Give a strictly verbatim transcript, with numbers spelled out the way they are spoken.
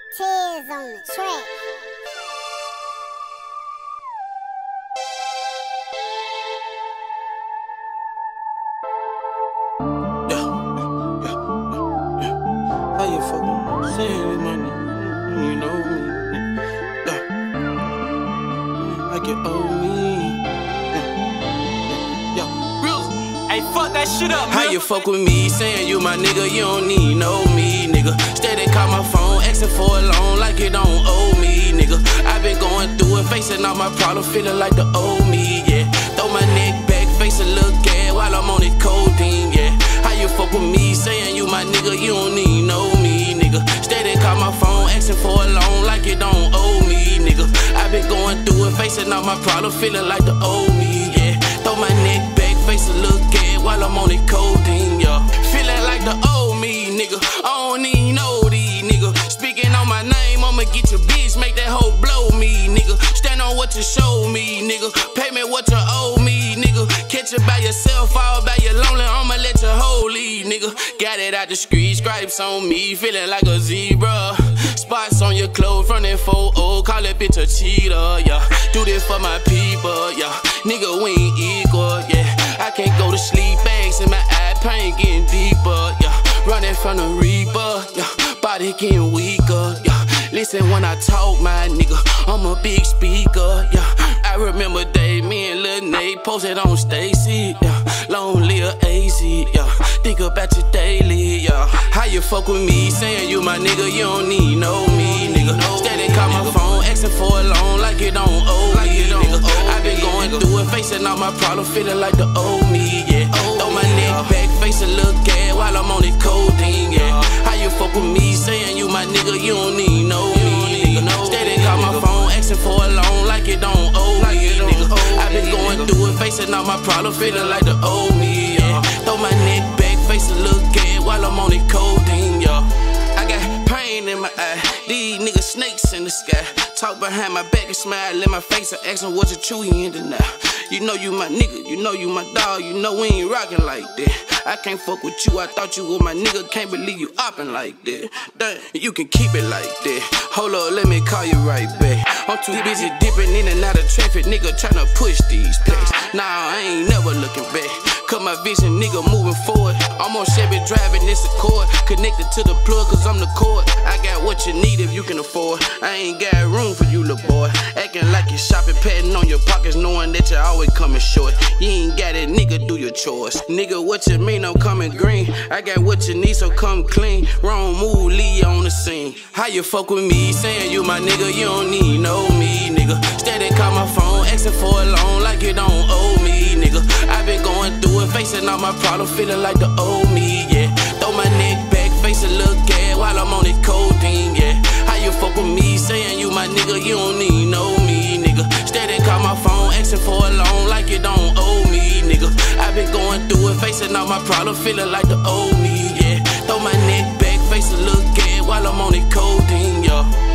Tears on the track. Yeah, yeah, yeah, yeah. How you fucking saying money? You know me. Yeah, like you owe me. Yeah, yeah. Real. Hey, fuck that shit up, How man. you fuck with me? Saying you my nigga, you don't need no me, nigga. Steady call my phone, asking for a loan like you don't owe me, nigga. I been going through it, facing all my problems, feeling like the old me, yeah. Throw my neck back, face a little gas while I'm on this codeine, yeah. How you fuck with me? Saying you my nigga, you don't need no me, nigga. Steady call my phone, asking for a loan like you don't owe me, nigga. I been going through it, facing all my problems, feeling like the old me, yeah. Throw my neck back, face a little gas while I'm on this codeine, yeah. Feeling like the old me, nigga. I don't even know these, nigga. Speaking on my name, I'ma get your bitch, make that hoe blow me, nigga. Stand on what you show me, nigga. Pay me what you owe me, nigga. Catch it by yourself, all by your lonely, I'ma let your hoe lead, nigga. Got it out the street, stripes on me, feeling like a zebra. Spots on your clothes from that photo, call that bitch a cheater, yeah. Do this for my people, yeah. Nigga, we ain't equal, yeah. I can't go to sleep, bags in my eye, pain getting deeper, yeah. Running from the reaper, yeah. Body getting weaker, yeah. Listen when I talk, my nigga, I'm a big speaker, yeah. I remember day, me and Lil Nate posted on Stacy, yeah. Long live A Z, yeah. Think about you daily, yeah. How you fuck with me? Saying you my nigga, you don't need no me, nigga. Steady call my phone, asking for a loan like you don't owe me, nigga. I been going through it, facing all my problems, feeling like the old me, yeah. Throw my neck back, face a little gas while I'm on this codeine, yeah. How you fuck with me? Saying you my nigga, you don't need no me, nigga. Steady call my phone, asking for a loan like you don't owe me, nigga. I been going through it, facing all my problems, feeling like the old me, yeah. Throw my neck back, face a little gas while I'm on this codeine, yeah. I got pain in my eye, these niggas snakes in the sky. Talk behind my back and smile in my face and ask them what you chewy into now. You know you my nigga, you know you my dog, you know we ain't rockin' like that. I can't fuck with you, I thought you was my nigga, can't believe you oppin' like that. Damn, you can keep it like that. Hold up, let me call you right back. I'm too busy dipping in and out of traffic, nigga tryna push these packs. Nah, I ain't never looking back. Cut my vision, nigga, moving forward. I'm on Chevy driving this Accord, connected to the plug cause I'm the cord. I got what you need if you can afford. I ain't got room for you, little boy. Acting like you shopping, patting on your pockets, knowing that you always coming short. You ain't got it, nigga, do your chores. Nigga, what you mean I'm coming green? I got what you need, so come clean. Wrong move, leave you on the scene. How you fuck with me? Saying you my nigga, you don't need no me, nigga. Steady call my phone, asking for a loan like you don't owe me, nigga. I been going through it, facing all my problems, feeling like the old me, yeah. Throw my neck back, face a little gas while I'm on this codeine, yeah. How you fuck with me? Saying you my nigga, you don't need no me, nigga. Steady call my phone, asking for a loan like you don't owe me, nigga. I been going through it, facing all my problems, feeling like the old me, yeah. Throw my neck back, face a little gas while I'm on this codeine, yeah.